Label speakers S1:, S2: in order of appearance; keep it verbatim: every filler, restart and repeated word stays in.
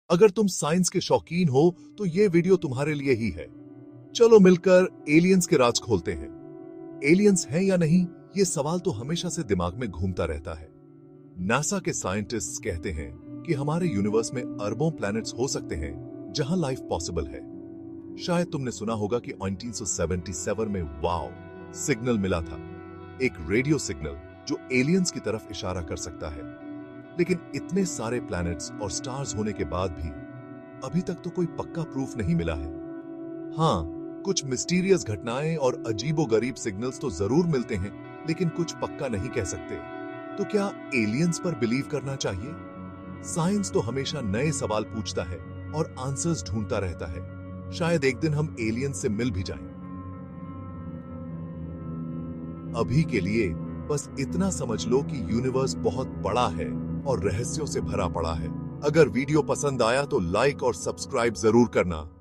S1: अगर तुम साइंस के शौकीन हो तो ये वीडियो तुम्हारे लिए ही है। चलो मिलकर एलियंस के राज खोलते हैं। एलियंस हैं या नहीं, ये सवाल तो हमेशा से दिमाग में घूमता रहता है। नासा के साइंटिस्ट्स कहते हैं कि हमारे यूनिवर्स में अरबों प्लैनेट्स हो सकते हैं जहां लाइफ पॉसिबल है। शायद तुमने सुना होगा कि उन्नीस सौ सतहत्तर में वाओ सिग्नल मिला था, एक रेडियो सिग्नल जो एलियंस की तरफ इशारा कर सकता है। लेकिन इतने सारे प्लैनेट्स और स्टार्स होने के बाद भी अभी तक तो कोई पक्का प्रूफ नहीं मिला है। हाँ, कुछ मिस्टीरियस घटनाएं और अजीबोगरीब सिग्नल्स तो जरूर मिलते हैं, लेकिन कुछ पक्का नहीं कह सकते। तो क्या एलियंस पर बिलीव करना चाहिए? साइंस तो हमेशा नए सवाल पूछता है और आंसर्स ढूंढता रहता है। शायद एक दिन हम एलियंस से मिल भी जाएं। अभी के लिए बस इतना समझ लो कि यूनिवर्स बहुत बड़ा है और रहस्यों से भरा पड़ा है। अगर वीडियो पसंद आया तो लाइक और सब्सक्राइब जरूर करना।